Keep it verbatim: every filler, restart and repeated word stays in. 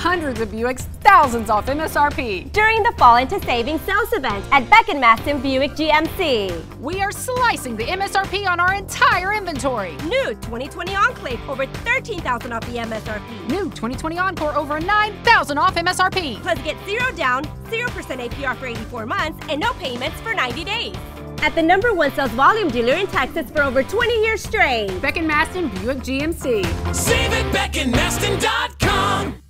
hundreds of Buicks, thousands off M S R P. During the Fall into Savings sales event at Beck Masten Buick G M C. We are slicing the M S R P on our entire inventory. New twenty twenty Enclave over thirteen thousand dollars off the M S R P. New twenty twenty Encore over nine thousand dollars off M S R P. Plus get zero down, zero percent A P R for eighty-four months, and no payments for ninety days. At the number one sales volume dealer in Texas for over twenty years straight. Beck Masten Buick G M C. Save at beck and maston dot com.